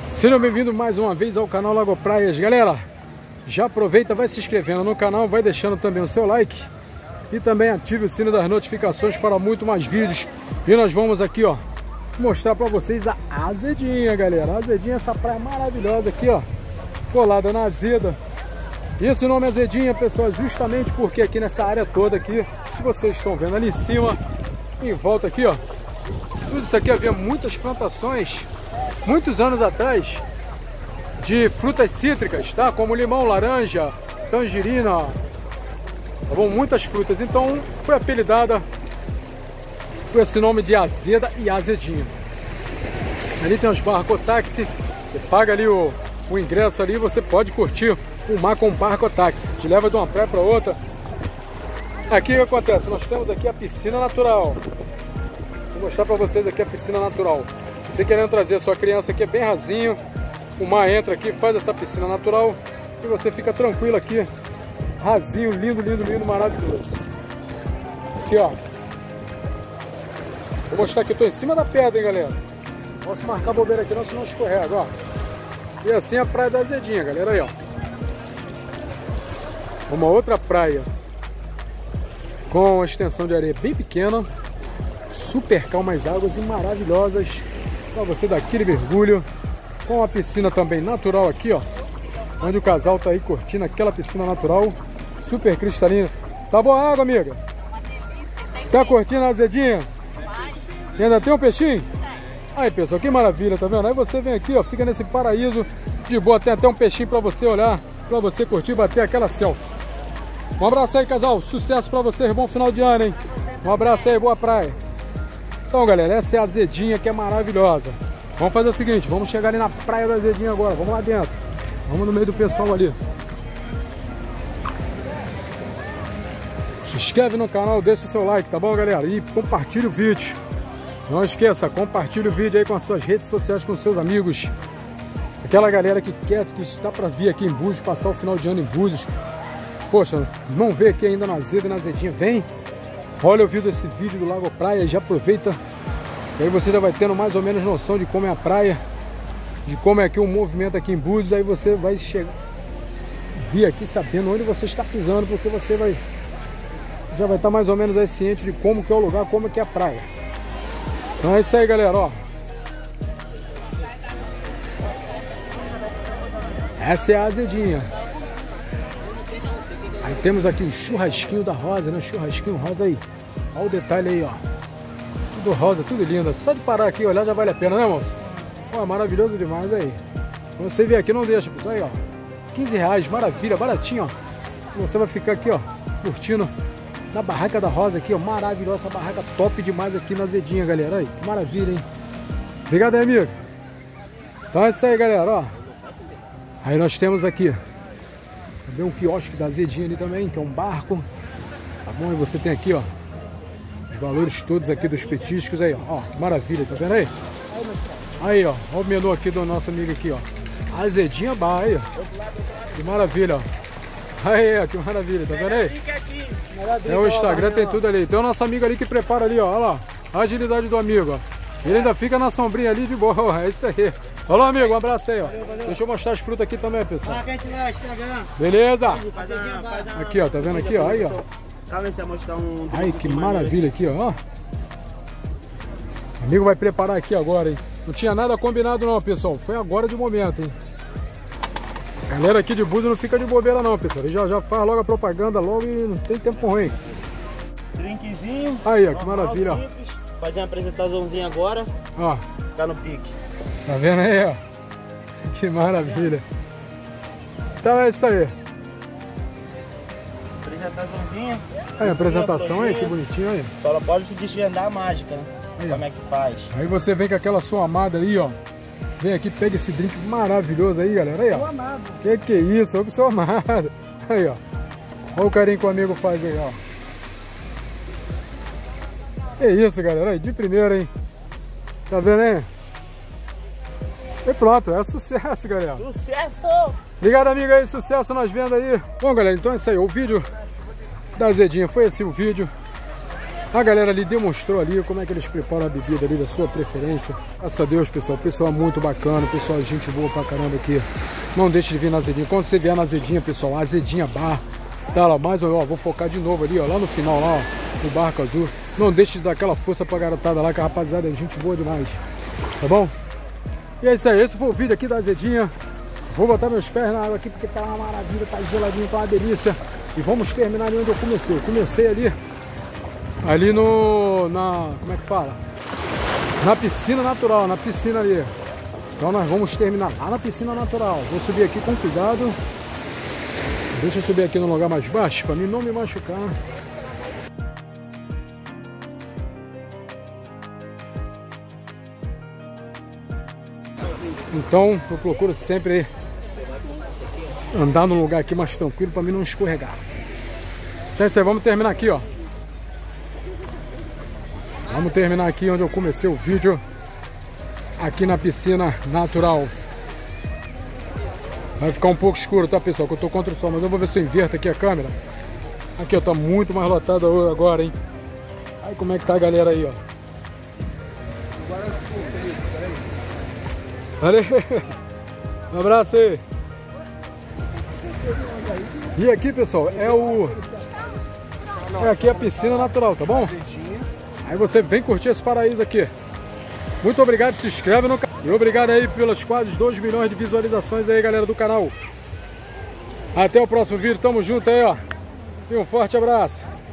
Sejam bem-vindos mais uma vez ao canal Lago Praias. Galera, já aproveita, vai se inscrevendo no canal, vai deixando também o seu like e também ative o sino das notificações para muito mais vídeos. E nós vamos aqui, ó, mostrar para vocês a Azedinha, galera. A Azedinha, essa praia maravilhosa aqui, ó, colada na Azeda. Esse nome é Azedinha, pessoal, justamente porque aqui nessa área toda aqui, que vocês estão vendo ali em cima, em volta aqui, ó, tudo isso aqui havia muitas plantações, muitos anos atrás, de frutas cítricas, tá? Como limão, laranja, tangerina, tá bom? Muitas frutas. Então foi apelidada com esse nome de Azeda e Azedinha. Ali tem os barcotáxi, você paga ali o ingresso ali, você pode curtir o mar com barcotáxi, te leva de uma praia para outra. Aqui o que acontece? Nós temos aqui a piscina natural. Vou mostrar para vocês aqui a piscina natural. Você querendo trazer a sua criança aqui, é bem rasinho, o mar entra aqui, faz essa piscina natural e você fica tranquilo aqui, rasinho, lindo, lindo, lindo, maravilhoso. Aqui, ó. Vou mostrar que eu tô em cima da pedra, hein, galera. Posso marcar bobeira aqui não, senão escorrega, ó. E assim a praia da Azedinha, galera, aí, ó. Uma outra praia com uma extensão de areia bem pequena, super calmas águas e maravilhosas para você dar aquele mergulho, com a piscina também natural aqui, ó, onde o casal tá aí curtindo aquela piscina natural super cristalina. Tá boa a água, amiga? Tá curtindo a Azedinha? E ainda tem um peixinho? Aí, pessoal, que maravilha, tá vendo? Aí você vem aqui, ó, fica nesse paraíso de boa, tem até um peixinho para você olhar, para você curtir, bater aquela selfie. Um abraço aí, casal, sucesso para vocês, bom final de ano, hein? Um abraço aí, boa praia. Então, galera, essa é a Azedinha, que é maravilhosa. Vamos fazer o seguinte, vamos chegar ali na praia da Azedinha agora, vamos lá dentro. Vamos no meio do pessoal ali. Se inscreve no canal, deixa o seu like, tá bom, galera? E compartilha o vídeo. Não esqueça, compartilha o vídeo aí com as suas redes sociais, com seus amigos. Aquela galera que está para vir aqui em Búzios, passar o final de ano em Búzios. Poxa, não vê aqui ainda na Azeda e na Azedinha, vem. Olha o vídeo desse vídeo do Lago Praia, já aproveita. E aí você já vai tendo mais ou menos noção de como é a praia, de como é aqui o movimento aqui em Búzios. Aí você vai vir aqui sabendo onde você está pisando, porque você já vai estar mais ou menos aí ciente de como que é o lugar, como que é a praia. Então é isso aí, galera, ó. Essa é a Azedinha. Aí temos aqui o churrasquinho da Rosa, né? Churrasquinho rosa aí. Olha o detalhe aí, ó. Tudo rosa, tudo lindo. Só de parar aqui e olhar já vale a pena, né, moço? Ó, maravilhoso demais aí. Quando você vier aqui, não deixa, pessoal. Aí, ó. R$15, maravilha, baratinho, ó. E você vai ficar aqui, ó, curtindo na barraca da Rosa aqui, ó. Maravilhosa, essa barraca top demais aqui na Azedinha, galera. Aí, que maravilha, hein? Obrigado aí, amigo. Então é isso aí, galera, ó. Aí nós temos aqui também um quiosque da Azedinha ali também, que é um barco. Tá bom? E você tem aqui, ó, os valores todos aqui dos petiscos aí, ó. Que maravilha, tá vendo aí? Aí, ó, ó o menu aqui do nosso amigo aqui, ó. Azedinha Bar, aí, ó. Que maravilha, ó. Aí, ó, que maravilha, tá vendo aí? É o Instagram, tem tudo ali. Tem o nosso amigo ali que prepara ali, ó. Olha lá, a agilidade do amigo, ó. Ele ainda fica na sombrinha ali de boa, é isso aí. Olá, amigo, um abraço aí, ó. Valeu. Deixa eu mostrar as frutas aqui também, pessoal. Beleza? Aqui, ó, tá vendo aqui, ó, aí, ó. Ai, que maravilha aqui, ó. O amigo vai preparar aqui agora, hein. Não tinha nada combinado não, pessoal. Foi agora de momento, hein. A galera aqui de Búzios não fica de bobeira não, pessoal. Ele já faz logo a propaganda logo e não tem tempo ruim. Drinkzinho. Aí, ó, que maravilha, ó. Fazer uma apresentaçãozinha agora. Ó. Tá no pique. Tá vendo aí, ó? Que maravilha. Então é isso aí. Apresentaçãozinha. Aí, a apresentação aí, que bonitinho aí. Só não pode se desvendar a mágica, né? Aí, como é que faz. Aí você vem com aquela sua amada aí, ó. Vem aqui, pega esse drink maravilhoso aí, galera. Aí, ó. Sou amado. Que é isso? Eu que sou amado. Aí, ó. Olha o carinho que o amigo faz aí, ó. Que isso, galera. Aí, de primeira, hein? Tá vendo, hein? E pronto, é sucesso, galera. Sucesso! Obrigado, amigo aí, sucesso nas vendas aí. Bom, galera, então é isso aí. O vídeo da Azedinha foi esse o vídeo. A galera ali demonstrou ali como é que eles preparam a bebida ali da sua preferência. Graças a Deus, pessoal. O pessoal é muito bacana. O pessoal é gente boa pra caramba aqui. Não deixe de vir na Azedinha. Quando você vier na Azedinha, pessoal, Azedinha Bar. Tá lá, mais ó, vou focar de novo ali, ó. Lá no final, lá, ó, no Barco Azul. Não deixe de dar aquela força pra garotada lá, que a rapaziada é gente boa demais. Tá bom? E é isso aí. Esse foi o vídeo aqui da Azedinha. Vou botar meus pés na água aqui porque tá uma maravilha, tá geladinho, tá uma delícia. E vamos terminar ali onde eu comecei. Eu comecei ali como é que fala? Na piscina natural, na piscina ali. Então nós vamos terminar lá na piscina natural. Vou subir aqui com cuidado. Deixa eu subir aqui no lugar mais baixo para mim não me machucar. Então eu procuro sempre andar num lugar aqui mais tranquilo para mim não escorregar. Então é isso aí, vamos terminar aqui, ó. Vamos terminar aqui onde eu comecei o vídeo. Aqui na piscina natural. Vai ficar um pouco escuro, tá, pessoal? Que eu tô contra o sol, mas eu vou ver se eu inverto aqui a câmera. Aqui, ó, tá muito mais lotada agora, hein? Aí como é que tá a galera aí, ó. Valeu! Um abraço aí! E aqui, pessoal, aqui a piscina natural, tá bom? Aí você vem curtir esse paraíso aqui. Muito obrigado, se inscreve no canal. E obrigado aí pelas quase 2 milhões de visualizações aí, galera do canal. Até o próximo vídeo, tamo junto aí, ó. E um forte abraço.